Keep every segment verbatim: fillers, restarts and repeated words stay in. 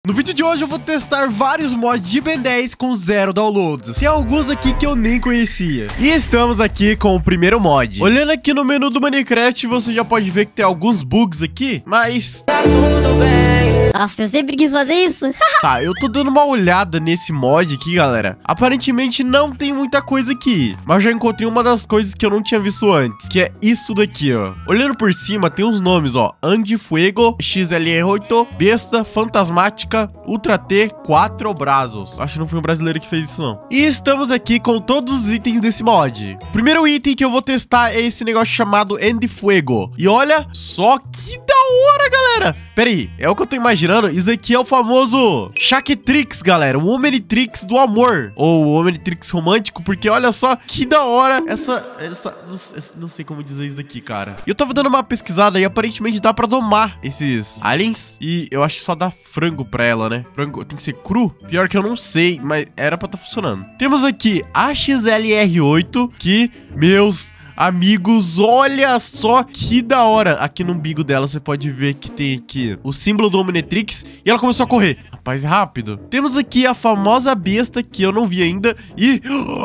No vídeo de hoje eu vou testar vários mods de Ben dez com zero downloads. Tem alguns aqui que eu nem conhecia. E estamos aqui com o primeiro mod. Olhando aqui no menu do Minecraft, você já pode ver que tem alguns bugs aqui, mas tá tudo bem. Nossa, eu sempre quis fazer isso. Tá, eu tô dando uma olhada nesse mod aqui, galera. Aparentemente não tem muita coisa aqui, mas já encontrei uma das coisas que eu não tinha visto antes, que é isso daqui, ó. Olhando por cima, tem uns nomes, ó. Andy Fuego, X L R oito, Besta, Fantasmática, Ultra T, Quatro Brazos. Acho que não foi um brasileiro que fez isso, não. E estamos aqui com todos os itens desse mod. O primeiro item que eu vou testar é esse negócio chamado Andy Fuego. E olha só que da hora, galera. Pera aí, é o que eu tô imaginando. Isso aqui é o famoso Shacktrix, galera. O Omnitrix do amor. Ou o Omnitrix romântico, porque olha só que da hora essa... essa não, não sei como dizer isso daqui, cara. E eu tava dando uma pesquisada e aparentemente dá pra domar esses aliens. E eu acho que só dá frango pra ela, né? Frango tem que ser cru? Pior que eu não sei, mas era pra tá funcionando. Temos aqui a X L R oito, que, meus... amigos, olha só que da hora. Aqui no umbigo dela você pode ver que tem aqui o símbolo do Omnitrix e ela começou a correr. Rapaz, rápido. Temos aqui a famosa besta que eu não vi ainda e...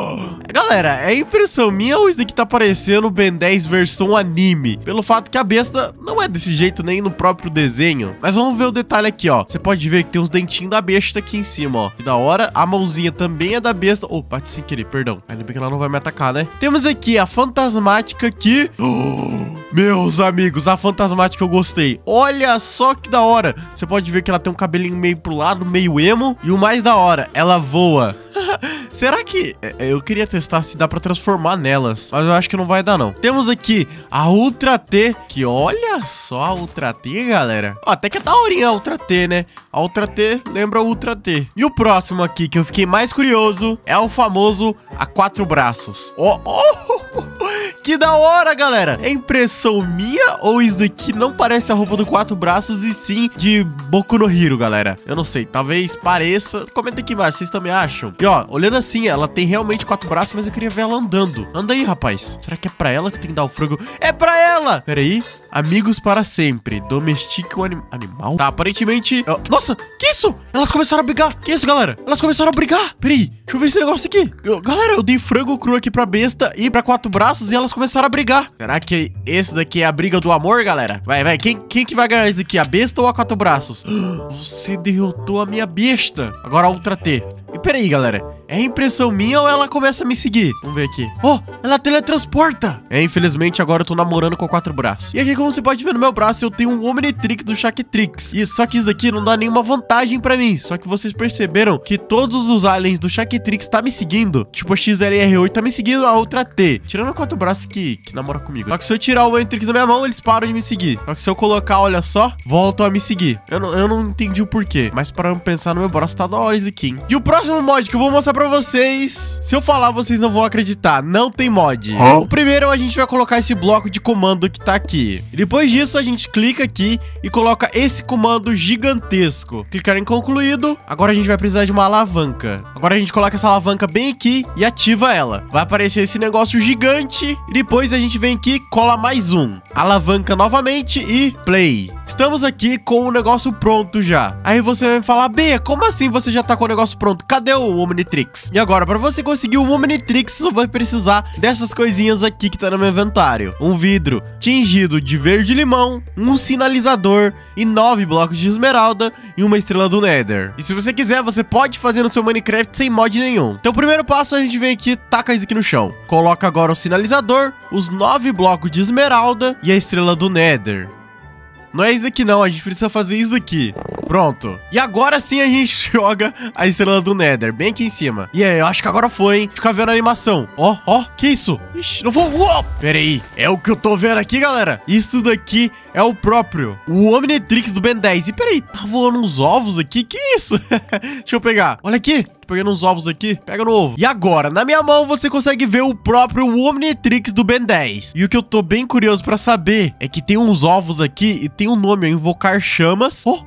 galera, é impressão minha ou isso daqui tá parecendo Ben dez versão anime? Pelo fato que a besta não é desse jeito nem no próprio desenho. Mas vamos ver o detalhe aqui, ó. Você pode ver que tem os dentinhos da besta aqui em cima, ó. Que da hora. A mãozinha também é da besta. Oh, bate sem querer, perdão. Ainda bem que ela não vai me atacar, né? Temos aqui a fantasmática aqui. Oh, meus amigos, a fantasmática eu gostei. Olha só que da hora. Você pode ver que ela tem um cabelinho meio pro lado, meio emo. E o mais da hora, ela voa. Será que... eu queria testar se dá pra transformar nelas, mas eu acho que não vai dar, não. Temos aqui a Ultra T, que olha só a Ultra T, galera. Ó, até que é daorinha a Ultra T, né? A Ultra T lembra a Ultra T. E o próximo aqui, que eu fiquei mais curioso, é o famoso a Quatro Braços. Ó, oh, oh, que da hora, galera. É impressão minha ou isso daqui não parece a roupa do Quatro Braços e sim de Boku no Hero, galera? Eu não sei, talvez pareça. Comenta aqui embaixo, vocês também acham? E ó, olhando assim, ela tem realmente quatro braços, mas eu queria ver ela andando. Anda aí, rapaz. Será que é pra ela que tem que dar o frango? É pra ela! Pera aí. Amigos para sempre. Domestique o anim... animal? Tá, aparentemente... eu... nossa, que isso? Elas começaram a brigar. Que isso, galera? Elas começaram a brigar. Pera aí. Deixa eu ver esse negócio aqui. Eu... galera, eu dei frango cru aqui pra besta e pra Quatro Braços e elas começaram a brigar. Será que esse daqui é a briga do amor, galera? Vai, vai. Quem, quem que vai ganhar isso aqui? A besta ou a Quatro Braços? Você derrotou a minha besta. Agora a Ultra T. E peraí, galera. É impressão minha ou ela começa a me seguir? Vamos ver aqui. Oh, ela teletransporta. É, infelizmente, agora eu tô namorando com Quatro Braços. E aqui, como você pode ver no meu braço, eu tenho um Omnitrix do Shacktrix. E só que isso daqui não dá nenhuma vantagem pra mim. Só que vocês perceberam que todos os aliens do Shacktrix tá me seguindo. Tipo, a X L R oito tá me seguindo, a Ultra T. Tirando a Quatro Braços que, que namora comigo. Só que se eu tirar o Omnitrix da minha mão, eles param de me seguir. Só que se eu colocar, olha só, voltam a me seguir. Eu não, eu não entendi o porquê. Mas para pensar no meu braço, tá da hora isso aqui, hein? E o próximo mod que eu vou mostrar pra vocês... se eu falar, vocês não vão acreditar. Não tem mod. Hã? O primeiro, a gente vai colocar esse bloco de comando que tá aqui. E depois disso, a gente clica aqui e coloca esse comando gigantesco. Clicar em concluído. Agora a gente vai precisar de uma alavanca. Agora a gente coloca essa alavanca bem aqui e ativa ela. Vai aparecer esse negócio gigante. E depois a gente vem aqui, cola mais um. Alavanca novamente e play. Estamos aqui com o negócio pronto já. Aí você vai falar, B, como assim você já tá com o negócio pronto? Cadê o Omnitrix? E agora, pra você conseguir o Omnitrix, você vai precisar dessas coisinhas aqui que tá no meu inventário. Um vidro tingido de verde-limão, um sinalizador e nove blocos de esmeralda e uma estrela do Nether. E se você quiser, você pode fazer no seu Minecraft sem mod nenhum. Então, o primeiro passo, a gente vem aqui, taca isso aqui no chão. Coloca agora o sinalizador, os nove blocos de esmeralda e a estrela do Nether. Não é isso aqui não, a gente precisa fazer isso aqui. Pronto. E agora sim a gente joga a estrela do Nether, bem aqui em cima. E aí, eu acho que agora foi, hein? Fica vendo a animação. Ó, ó, que isso? Ixi, não vou... Uou! Pera aí, é o que eu tô vendo aqui, galera. Isso daqui é o próprio, o Omnitrix do Ben dez. E peraí, tá voando uns ovos aqui? Que isso? Deixa eu pegar. Olha aqui. Tô pegando uns ovos aqui. Pega no ovo. E agora, na minha mão, você consegue ver o próprio Omnitrix do Ben dez. E o que eu tô bem curioso pra saber é que tem uns ovos aqui e tem um nome, ó, invocar chamas. Ó, ó, ó.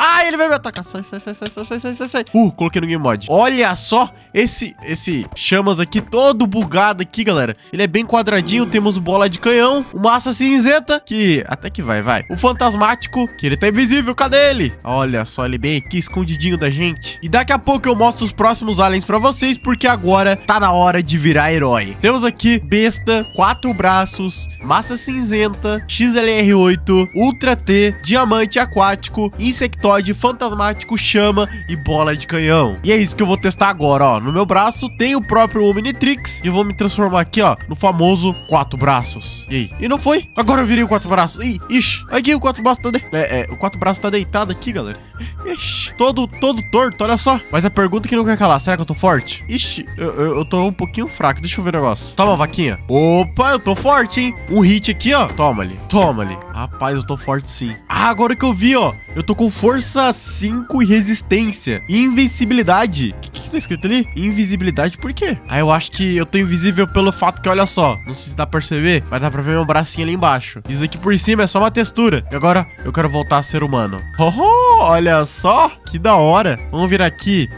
Ah, ele vai me atacar. Sai, sai, sai, sai, sai, sai, sai, sai. Uh, coloquei no Game Mod. Olha só esse, esse chamas aqui todo bugado aqui, galera. Ele é bem quadradinho. Temos bola de canhão. O massa cinzenta, que até que vai, vai. O fantasmático, que ele tá invisível. Cadê ele? Olha só, ele bem aqui, escondidinho da gente. E daqui a pouco eu mostro os próximos aliens pra vocês, porque agora tá na hora de virar herói. Temos aqui besta, quatro braços, massa cinzenta, X L R oito, Ultra T, diamante aquático, insectoide, fantasmático, chama e bola de canhão. E é isso que eu vou testar agora, ó. No meu braço tem o próprio Omnitrix e eu vou me transformar aqui, ó, no famoso quatro braços. E aí? E não foi? Agora eu virei o quatro braços. Ih, ixi, aqui o quatro braços tá de... é, é, o quatro braços tá deitado aqui, galera. Ixi, todo, todo torto, olha só. Mas a pergunta que não quer calar, será que eu tô forte? Ixi, eu, eu, eu tô um pouquinho fraco, deixa eu ver o negócio. Toma, vaquinha. Opa, eu tô forte, hein? Um hit aqui, ó. Toma ali, toma ali. Rapaz, eu tô forte sim. Ah, agora que eu vi, ó. Eu tô com força cinco e resistência. E invencibilidade. O que, que tá escrito ali? Invisibilidade por quê? Ah, eu acho que eu tô invisível pelo fato que, olha só. Não sei se dá pra perceber, mas dá pra ver meu bracinho ali embaixo. Isso aqui por cima é só uma textura. E agora eu quero voltar a ser humano. Oh, oh, olha só. Que da hora. Vamos virar aqui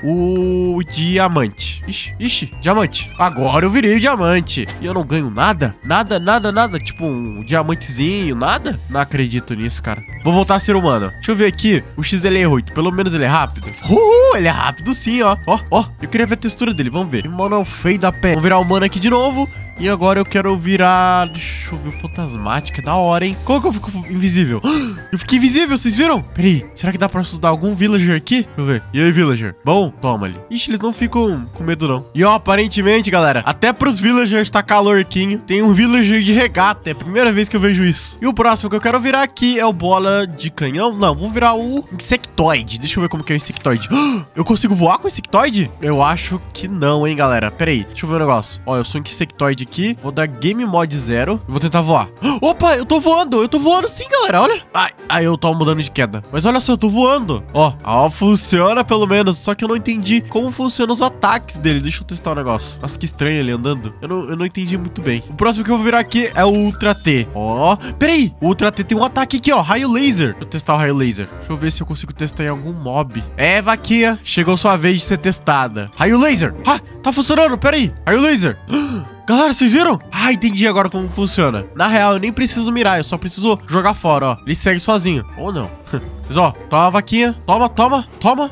o diamante. Ixi, ixi, diamante. Agora eu virei o diamante. E eu não ganho nada? Nada, nada, nada. Tipo um diamantezinho, nada? Não acredito nisso, cara. Vou voltar a ser humano. Deixa eu ver aqui o X L R oito. Pelo menos ele é rápido. Uh, ele é rápido sim, ó. Ó, ó. Eu queria ver a textura dele. Vamos ver. Mano, feio da pé. Vamos virar humano aqui de novo. E agora eu quero virar... Deixa eu ver o fantasmático. É da hora, hein? Como que eu fico invisível? Eu fiquei invisível, vocês viram? Peraí, será que dá pra assustar algum villager aqui? Deixa eu ver. E aí, villager? Bom, toma ali. Ixi, eles não ficam com medo, não. E ó, aparentemente, galera, até pros villagers tá calorquinho. Tem um villager de regata. É a primeira vez que eu vejo isso. E o próximo que eu quero virar aqui é o bola de canhão. Não, vamos virar o insectoide. Deixa eu ver como que é o insectoide. Eu consigo voar com o insectoide? Eu acho que não, hein, galera. Peraí, deixa eu ver um negócio. Ó, eu sou um insectoide aqui, vou dar game mod zero e vou tentar voar. Opa, eu tô voando, eu tô voando sim, galera, olha. Ai, ai, eu tô mudando de queda. Mas olha só, eu tô voando. Ó, ó, funciona pelo menos, só que eu não entendi como funcionam os ataques dele. Deixa eu testar o negócio. Nossa, que estranho ele andando. Eu não, eu não entendi muito bem. O próximo que eu vou virar aqui é o Ultra T. Ó, peraí, o Ultra T tem um ataque aqui, ó, raio laser. Vou testar o raio laser. Deixa eu ver se eu consigo testar em algum mob. É, vaquinha, chegou sua vez de ser testada. Raio laser. Ah, tá funcionando, peraí. Raio laser. Galera, vocês viram? Ah, entendi agora como funciona. Na real, eu nem preciso mirar, eu só preciso jogar fora, ó. Ele segue sozinho. Ou não. Mas, ó, toma a vaquinha. Toma, toma, toma.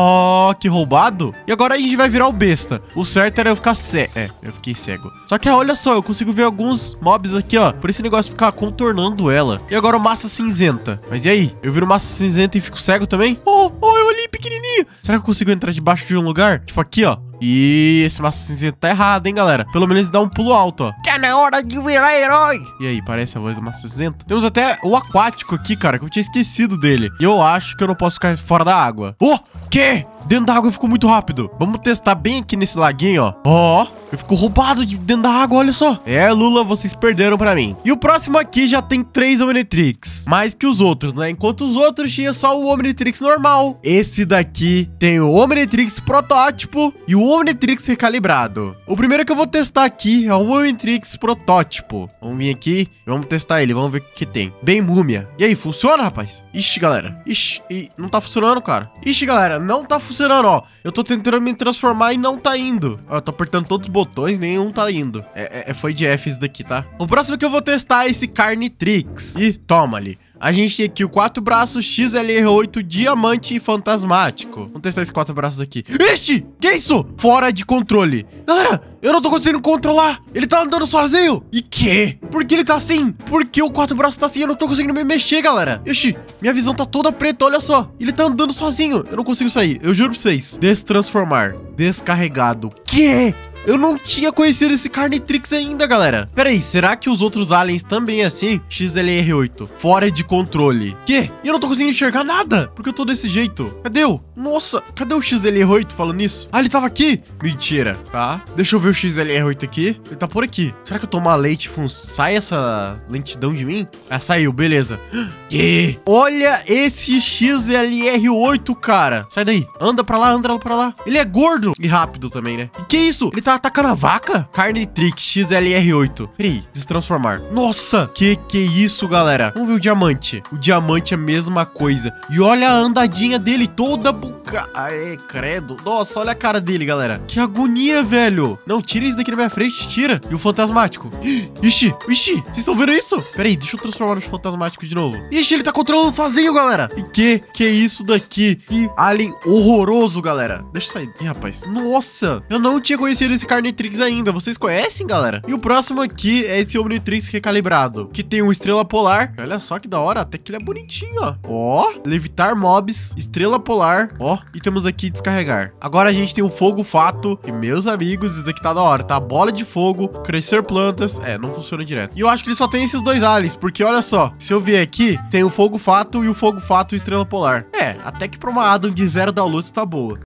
Ó, que roubado. E agora a gente vai virar o besta. O certo era eu ficar cego. É, eu fiquei cego. Só que, olha só, eu consigo ver alguns mobs aqui, ó. Por esse negócio de ficar contornando ela. E agora o massa cinzenta. Mas e aí? Eu viro massa cinzenta e fico cego também? Oh, oh, eu olhei pequenininho. Será que eu consigo entrar debaixo de um lugar? Tipo aqui, ó. E esse massa cinzenta tá errado, hein, galera? Pelo menos dá um pulo alto, ó. Tá na hora de virar herói. E aí, parece a voz do massa cinzenta. Temos até o aquático aqui, cara, que eu tinha esquecido dele. E eu acho que eu não posso ficar fora da água. Oh, que? Dentro da água eu fico muito rápido. Vamos testar bem aqui nesse laguinho, ó. Ó, eu fico roubado de dentro da água, olha só. É, Lula, vocês perderam pra mim. E o próximo aqui já tem três Omnitrix. Mais que os outros, né? Enquanto os outros tinha só o Omnitrix normal. Esse daqui tem o Omnitrix protótipo e o Omnitrix recalibrado. O primeiro que eu vou testar aqui é o Omnitrix protótipo. Vamos vir aqui e vamos testar ele. Vamos ver o que tem. Bem múmia. E aí, funciona, rapaz? Ixi, galera. Ixi, e não tá funcionando, cara. Ixi, galera, não tá funcionando. Funcionando, ó. Eu tô tentando me transformar e não tá indo. Ó, eu tô apertando todos os botões, nenhum tá indo. É, é, foi de F isso daqui, tá? O próximo que eu vou testar é esse Carnitrix. E toma ali. A gente tem aqui o quatro braços, X L R oito, diamante e fantasmático. Vamos testar esses quatro braços aqui. Ixi, que é isso? Fora de controle. Galera, eu não tô conseguindo controlar. Ele tá andando sozinho. E que? Por que ele tá assim? Por que o quatro braços tá assim? Eu não tô conseguindo me mexer, galera. Ixi, minha visão tá toda preta, olha só. Ele tá andando sozinho. Eu não consigo sair, eu juro pra vocês. Destransformar. Descarregado. Que? Eu não tinha conhecido esse Carnitrix ainda, galera. Pera aí, será que os outros aliens também é assim? X L R oito, fora de controle. Que? E eu não tô conseguindo enxergar nada, porque eu tô desse jeito. Cadê o? Nossa, cadê o X L R oito falando nisso? Ah, ele tava aqui? Mentira, tá? Deixa eu ver o X L R oito aqui. Ele tá por aqui. Será que eu tomar leite, sai essa lentidão de mim? Ah, saiu, beleza. Que? Olha esse X L R oito, cara. Sai daí. Anda pra lá, anda pra lá. Ele é gordo e rápido também, né? E que isso? Ele tá tá atacando a vaca? Carnitrix X L R oito. Peraí, destransformar. Nossa, que que isso, galera? Vamos ver o diamante. O diamante é a mesma coisa. E olha a andadinha dele, toda buca... Aê, credo. Nossa, olha a cara dele, galera. Que agonia, velho. Não, tira isso daqui da minha frente, tira. E o fantasmático? Ixi, ixi, vocês estão vendo isso? Peraí, deixa eu transformar no fantasmático de novo. Ixi, ele tá controlando sozinho, galera. E que que é isso daqui? Que alien horroroso, galera. Deixa eu sair daqui, rapaz. Nossa, eu não tinha conhecido esse Carnitrix ainda. Vocês conhecem, galera? E o próximo aqui é esse Omnitrix recalibrado, que tem uma estrela polar. Olha só que da hora, até que ele é bonitinho, ó. Ó, levitar mobs, estrela polar, ó. E temos aqui descarregar. Agora a gente tem o fogo fato. E meus amigos, isso aqui tá da hora, tá? Bola de fogo, crescer plantas. É, não funciona direto. E eu acho que ele só tem esses dois aliens, porque olha só, se eu vier aqui, tem o fogo fato e o fogo fato e estrela polar. É, até que pra uma Adam de zero downloads tá boa.